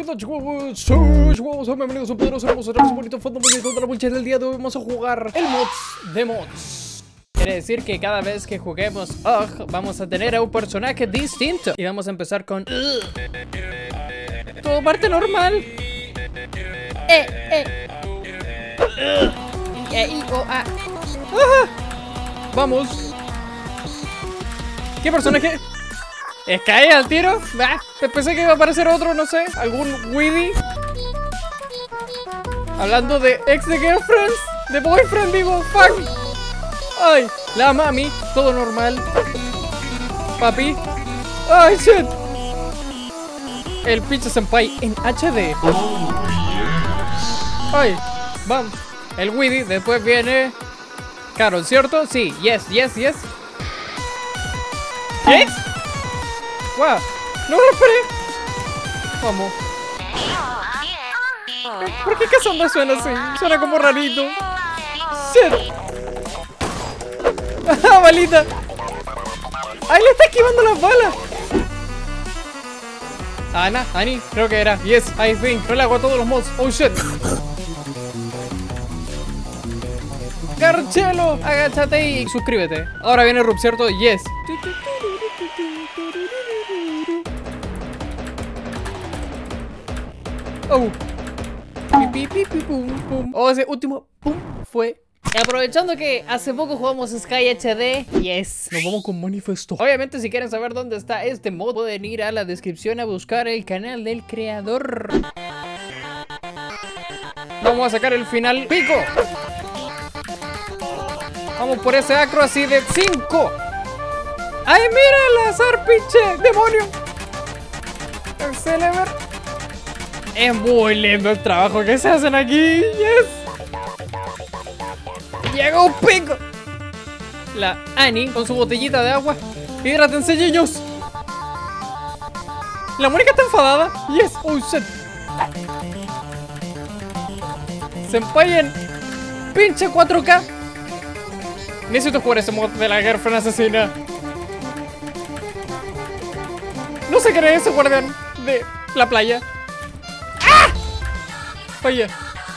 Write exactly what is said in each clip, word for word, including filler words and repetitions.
tal, chicos? Soy chicos, bienvenidos a un poderoso, hermoso, hermoso, bonito fondo muy bonito de la buncha. Del día de hoy vamos a jugar el mods de mods. Quiere decir que cada vez que juguemos Ugh, vamos a tener a un personaje distinto. Y vamos a empezar con Ugh. Todo parte normal. Eh, eh. Ugh. E, I, O, A. Ajá. Vamos. ¿Qué personaje? ¿Sky al tiro? Bah, pensé que iba a aparecer otro, no sé. Algún Weedy. Hablando de ex de girlfriends. De boyfriend, digo. Fuck. Ay, la mami. Todo normal. Papi. Ay, shit. El pinche senpai en H D. Ay, vamos. El Weedy. Después viene Carol, ¿cierto? Sí, yes, yes, yes. ¿Qué? ¡Wow! ¡No me lo esperé! Vamos. ¿Por qué Cassandra suena así? Suena como rarito. ¡Shit! ¡Ah, balita! ¡Ay, le está esquivando las balas! Ana, Ani, creo que era. Yes, I think. No le hago a todos los mods. ¡Oh, shit! Garchelo, agáchate y suscríbete. Ahora viene Rub, ¿cierto? Yes. Oh. Pi, pi, pi, pum, pum. Oh, ese último pum fue. Aprovechando que hace poco jugamos Sky H D, yes, nos vamos con Manifesto. Obviamente, si quieren saber dónde está este mod, pueden ir a la descripción a buscar el canal del creador. Vamos a sacar el final pico. Vamos por ese acro así de cinco. ¡Ay, mira el azar, pinche demonio! Exceleber. Es muy lindo el trabajo que se hacen aquí. Yes. Llega un pico. La Annie con su botellita de agua. Hidrátense, niños. La Mónica está enfadada. Yes. Oh, shit. Senpai en pinche cuatro K. Necesito jugar ese mod de la girlfriend asesina. No sé quién es ese guardián de la playa. ¡Ah! Oye.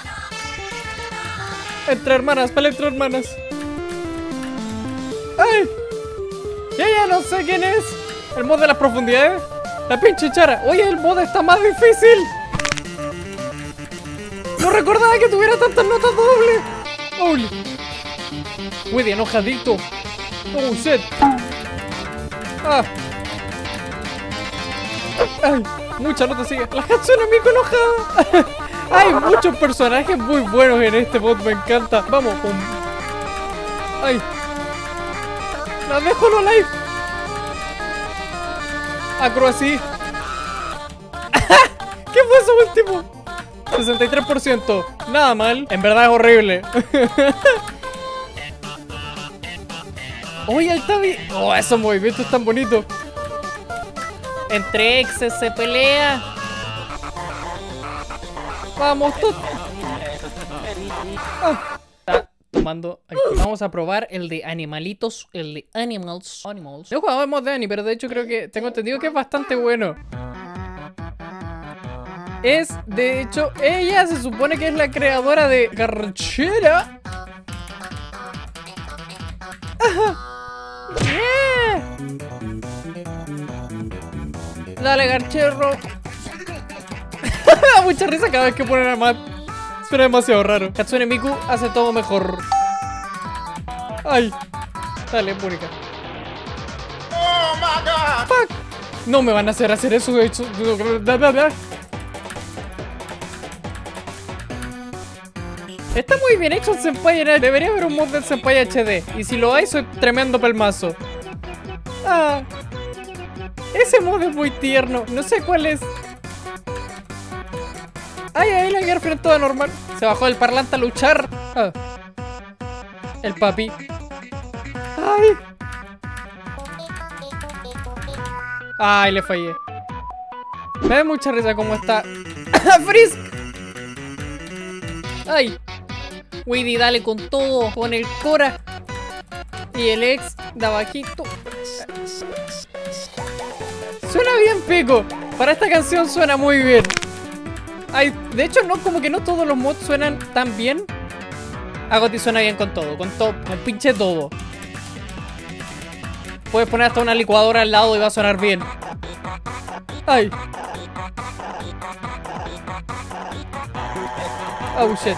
Entre hermanas, pelea entre hermanas. ¡Ay! Ya, ya no sé quién es. El mod de las profundidades. La pinche chara. Oye, el mod está más difícil. No recordaba que tuviera tantas notas dobles. Holy. Weedy enojadito. Oh, shit. Ah. Ay, mucha nota sigue. La Hatsune Miku enojada. Hay muchos personajes muy buenos en este mod, me encanta. Vamos, pum. Ay. La dejo no live. Acro así. ¿Qué fue eso último? sesenta y tres por ciento. Nada mal. En verdad es horrible. Oye, el Tabi. Oh, esos movimientos tan bonitos. Entre exes se pelea. Vamos, tú. Ah. Está tomando aquí. Vamos a probar el de animalitos. El de animals. Animals. Yo jugaba mod de Annie, pero de hecho creo que tengo entendido que es bastante bueno. Es, de hecho, ella se supone que es la creadora de Garchera. Ajá. Yeah. Dale, Garcherro. Mucha risa cada vez que ponen a Matt. Suena demasiado raro. Hatsune Miku hace todo mejor. Ay. Dale, Mónica. Oh my god. Fuck. No me van a hacer hacer eso, de hecho. Está muy bien hecho el Senpai. Debería haber un mod del Senpai H D. Y si lo hay, soy tremendo pelmazo. Ah. Ese mod es muy tierno. No sé cuál es. Ay, ahí la girlfriend toda normal. Se bajó del parlante a luchar. Ah. El papi. Ay. Ay, le fallé. Me da mucha risa cómo está. ¡Freeze! Ay. Weedy, dale con todo. Con el Cora. Y el ex de abajito. Suena bien, pico. Para esta canción suena muy bien. Ay, de hecho no, como que no todos los mods suenan tan bien. Agoti suena bien con todo, con todo, con pinche todo. Puedes poner hasta una licuadora al lado y va a sonar bien. Ay. Oh shit.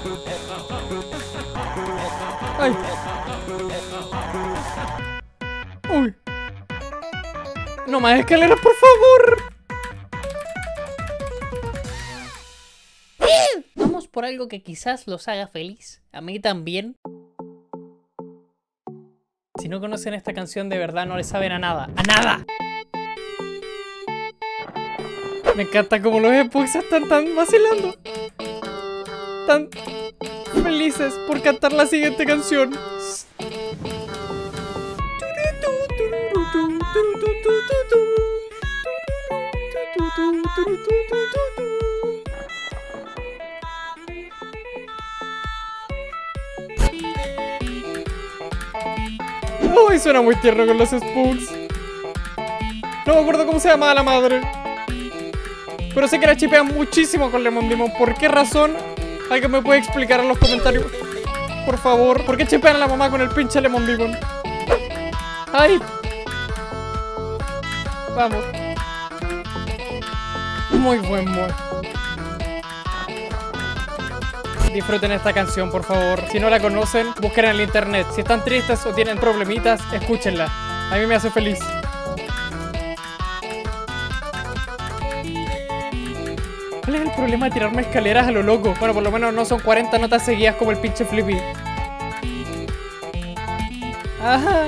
Ay. Uy. No más escaleras, por favor. Vamos por algo que quizás los haga feliz. A mí también. Si no conocen esta canción, de verdad no le saben a nada. ¡A nada! Me encanta como los Epox están tan vacilando. Tan felices por cantar la siguiente canción. Uy, suena muy tierno con los Spooks. No me acuerdo cómo se llamaba la madre, pero sé que la chipean muchísimo con Lemon Demon. ¿Por qué razón? ¿Alguien me puede explicar en los comentarios? Por favor, ¿por qué chipean a la mamá con el pinche Lemon Demon? ¡Ay! Vamos. Muy buen mod. Disfruten esta canción, por favor. Si no la conocen, busquen en el internet. Si están tristes o tienen problemitas, escúchenla. A mí me hace feliz. ¿Cuál es el problema de tirarme escaleras a lo loco? Bueno, por lo menos no son cuarenta notas seguidas como el pinche Flippy. Ajá.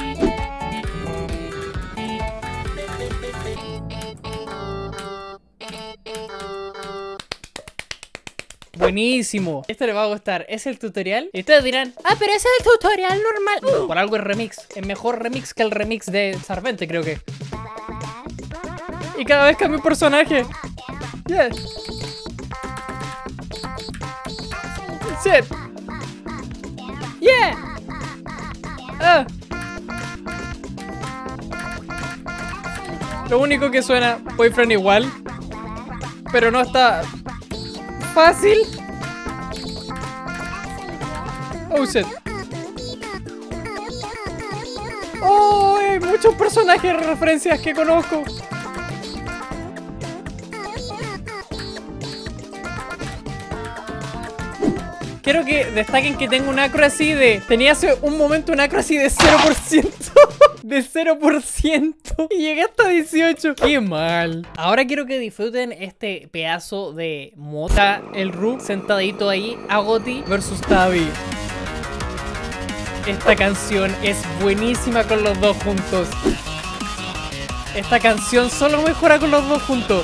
Buenísimo. Esto le va a gustar. Es el tutorial. Y ustedes dirán, ah, pero ese es el tutorial normal. No, por algo es remix. Es mejor remix que el remix de Sarvente, creo que. Y cada vez cambio un personaje. Yes. Shit. Yeah. Ah. Lo único que suena Boyfriend igual, pero no está fácil. Oh shit. Oh, hay muchos personajes de referencias que conozco. Quiero que destaquen que tengo un accuracy de... Tenía hace un momento un accuracy de cero por ciento. De cero por ciento. Y llegué hasta dieciocho. Qué mal. Ahora quiero que disfruten este pedazo de mota. El Rook sentadito ahí. Agoti versus Tabi. Esta canción es buenísima con los dos juntos. Esta canción solo mejora con los dos juntos.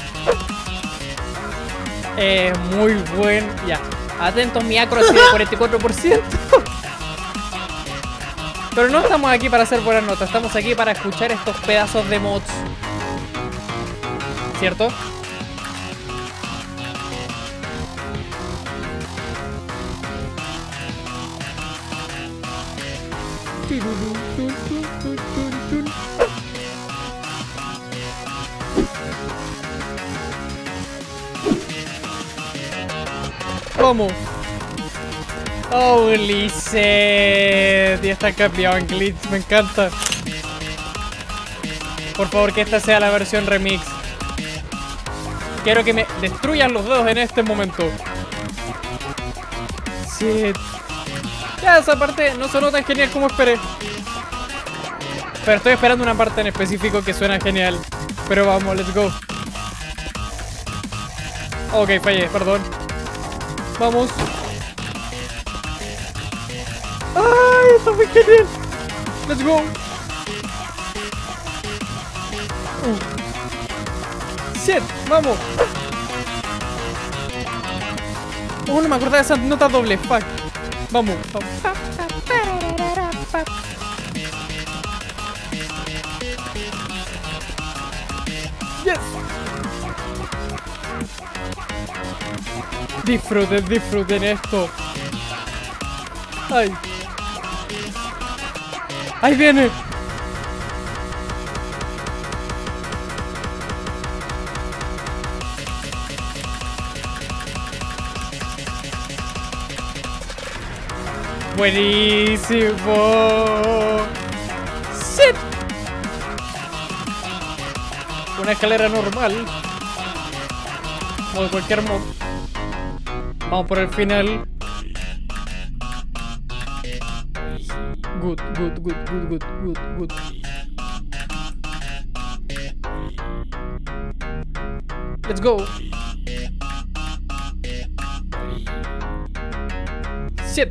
Es eh, muy buen... Ya. Atentos, mi accuracy de cuarenta y cuatro por ciento. Pero no estamos aquí para hacer buenas notas. Estamos aquí para escuchar estos pedazos de mods. ¿Cierto? Vamos. Holy shit. Ya está cambiado en glitch. Me encanta. Por favor, que esta sea la versión remix. Quiero que me destruyan los dedos en este momento. Shit. Ya, esa parte no sonó tan genial como esperé. Pero estoy esperando una parte en específico que suena genial. Pero vamos, let's go. Ok, fallé, perdón. Vamos. ¡Ay! Está muy genial. Let's go. Uh. Shit, vamos. Oh, no me acordaba de esa nota doble. Fuck. Vamos, vamos. Yes. Disfruten, disfruten esto. Ay. Ahí viene. Buenísimo. Shit. Una escalera normal. Como de cualquier mod. Vamos por el final. Good, good, good, good, good, good, good. Let's go. Shit.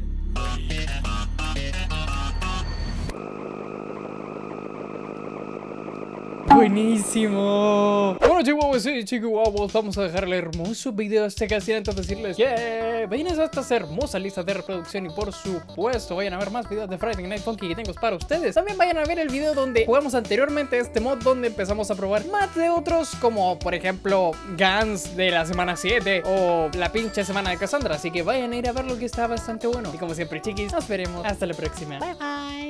Buenísimo. Bueno, chihuahuas y chihuahuas, vamos a dejar el hermoso video este casi antes de decirles yeah, vayan a estas hermosas listas de reproducción y por supuesto vayan a ver más videos de Friday Night Funkin' que tengo para ustedes. También vayan a ver el video donde jugamos anteriormente este mod, donde empezamos a probar más de otros, como por ejemplo Guns de la semana siete o la pinche semana de Cassandra. Así que vayan a ir a verlo, que está bastante bueno. Y como siempre, chiquis, nos veremos hasta la próxima. Bye bye.